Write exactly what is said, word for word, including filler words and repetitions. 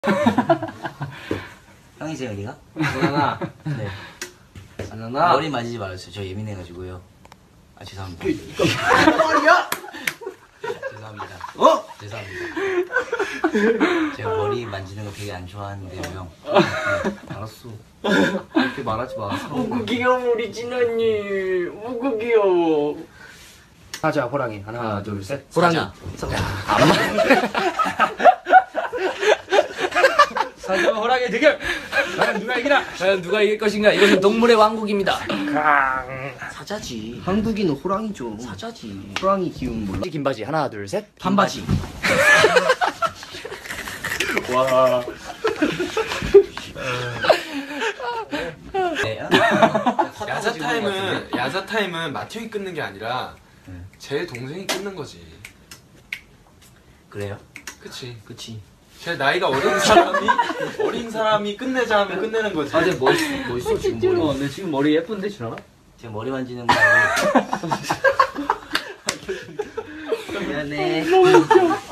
형이세요, 여기가? 바나나. 네. 바나나. 머리 만지지 말았어요. 저 예민해가지고요. 아 죄송합니다. 이거 머리야? 죄송합니다. 어? 죄송합니다. 제가 머리 만지는 거 되게 안 좋아하는데요, 형. 네, 알았어. 이렇게 말하지 마. 무구 귀여워 우리 진원이. 무구 귀여워. 하자 호랑이. 하나 둘 셋. 호랑이. 사자 호랑이 대결. 과연 누가 이기나? 과연 누가 이길 것인가? 이것은 동물의 왕국입니다. 사자지. 한국인은 호랑이죠. 사자지. 호랑이 기운 몰라. 긴 바지 하나 둘 셋. 반바지. 와. 네. 야자 타임은 야자 타임은 마티형이 끊는 게 아니라 제 동생이 끊는 거지. 그래요? 그치. 그치. 제 나이가 어린 사람이 어린 사람이 끝내자 하면 끝내는 거지. 아, 근데 멋있, 멋있어 지금 머리. 어, 근데 지금 머리 예쁜데 진원아? 제가 머리 만지는 거. 미안해.